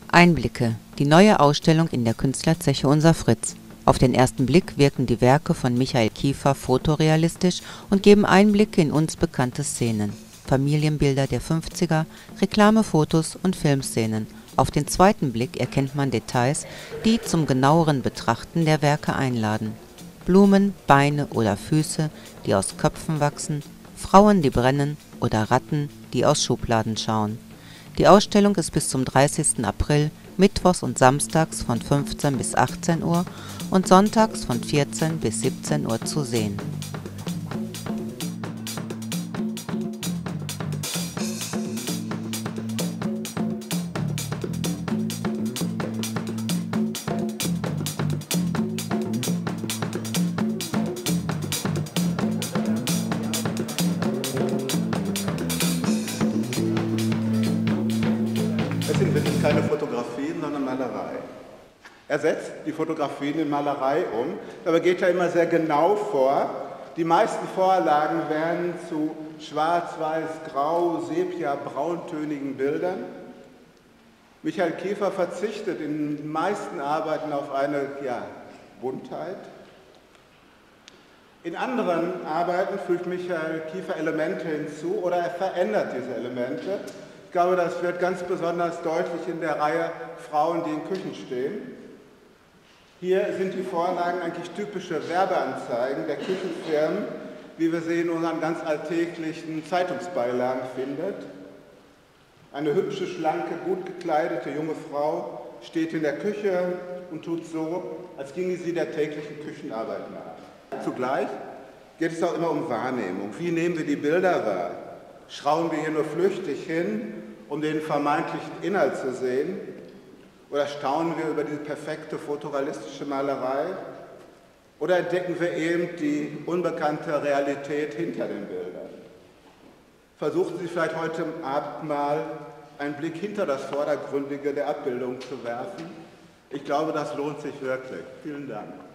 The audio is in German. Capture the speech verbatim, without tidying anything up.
Einblicke, die neue Ausstellung in der Künstlerzeche Unser Fritz. Auf den ersten Blick wirken die Werke von Michael Kiefer fotorealistisch und geben Einblicke in uns bekannte Szenen. Familienbilder der fünfziger, Reklamefotos und Filmszenen. Auf den zweiten Blick erkennt man Details, die zum genaueren Betrachten der Werke einladen. Blumen, Beine oder Füße, die aus Köpfen wachsen, Frauen, die brennen oder Ratten, die aus Schubladen schauen. Die Ausstellung ist bis zum dreißigsten April mittwochs und samstags von fünfzehn bis achtzehn Uhr und sonntags von vierzehn bis siebzehn Uhr zu sehen. Es sind wirklich keine Fotografien, sondern Malerei. Er setzt die Fotografien in Malerei um, dabei geht er immer sehr genau vor. Die meisten Vorlagen werden zu schwarz-weiß, grau, sepia, brauntönigen Bildern. Michael Kiefer verzichtet in den meisten Arbeiten auf eine ja, Buntheit. In anderen Arbeiten fügt Michael Kiefer Elemente hinzu oder er verändert diese Elemente. Ich glaube, das wird ganz besonders deutlich in der Reihe Frauen, die in Küchen stehen. Hier sind die Vorlagen eigentlich typische Werbeanzeigen der Küchenfirmen, wie wir sie in unseren ganz alltäglichen Zeitungsbeilagen findet. Eine hübsche, schlanke, gut gekleidete junge Frau steht in der Küche und tut so, als ginge sie der täglichen Küchenarbeit nach. Zugleich geht es auch immer um Wahrnehmung. Wie nehmen wir die Bilder wahr? Schauen wir hier nur flüchtig hin, um den vermeintlichen Inhalt zu sehen? Oder staunen wir über diese perfekte fotorealistische Malerei? Oder entdecken wir eben die unbekannte Realität hinter den Bildern? Versuchen Sie vielleicht heute Abend mal einen Blick hinter das Vordergründige der Abbildung zu werfen. Ich glaube, das lohnt sich wirklich. Vielen Dank.